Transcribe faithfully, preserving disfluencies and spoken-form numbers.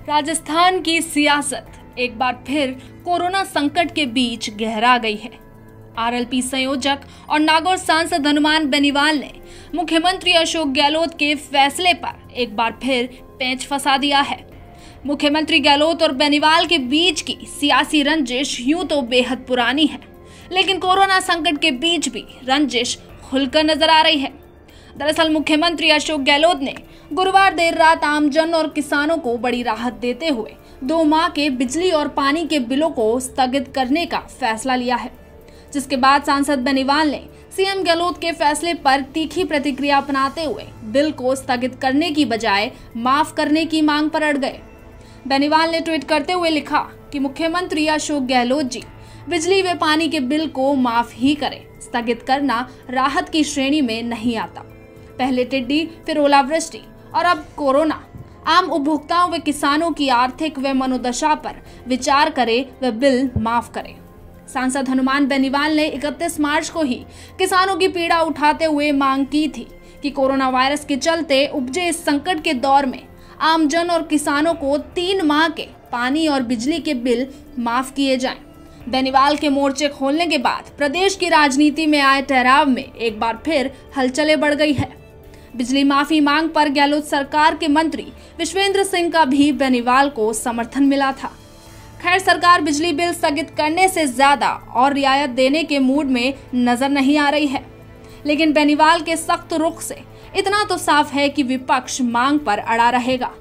राजस्थान की सियासत एक बार फिर कोरोना संकट के बीच गहरा गई है। आरएलपी संयोजक और नागौर सांसद हनुमान बेनीवाल ने मुख्यमंत्री अशोक गहलोत के फैसले पर एक बार फिर पेंच फंसा दिया है। मुख्यमंत्री गहलोत और बेनीवाल के बीच की सियासी रंजिश यूं तो बेहद पुरानी है, लेकिन कोरोना संकट के बीच भी रंजिश खुलकर नजर आ रही है। दरअसल मुख्यमंत्री अशोक गहलोत ने गुरुवार देर रात आमजन और किसानों को बड़ी राहत देते हुए दो माह के बिजली और पानी के बिलों को स्थगित करने का फैसला लिया है, जिसके बाद सांसद बेनीवाल ने सीएम गहलोत के फैसले पर तीखी प्रतिक्रिया अपनाते हुए बिल को स्थगित करने की बजाय माफ करने की मांग पर अड़ गए। बेनीवाल ने ट्वीट करते हुए लिखा कि मुख्यमंत्री अशोक गहलोत जी बिजली व पानी के बिल को माफ ही करें, स्थगित करना राहत की श्रेणी में नहीं आता। पहले टिड्डी, फिर ओलावृष्टि और अब कोरोना। आम उपभोक्ताओं व किसानों की आर्थिक व मनोदशा पर विचार करें व बिल माफ करें। सांसद हनुमान बेनीवाल ने इकतीस मार्च को ही किसानों की पीड़ा उठाते हुए मांग की थी कि कोरोना वायरस के चलते उपजे इस संकट के दौर में आमजन और किसानों को तीन माह के पानी और बिजली के बिल माफ किए जाएं। बेनीवाल के मोर्चे खोलने के बाद प्रदेश की राजनीति में आए ठहराव में एक बार फिर हलचलें बढ़ गई है। बिजली माफी मांग पर गहलोत सरकार के मंत्री विश्वेंद्र सिंह का भी बेनीवाल को समर्थन मिला था। खैर, सरकार बिजली बिल स्थगित करने से ज्यादा और रियायत देने के मूड में नजर नहीं आ रही है, लेकिन बेनीवाल के सख्त रुख से इतना तो साफ है कि विपक्ष मांग पर अड़ा रहेगा।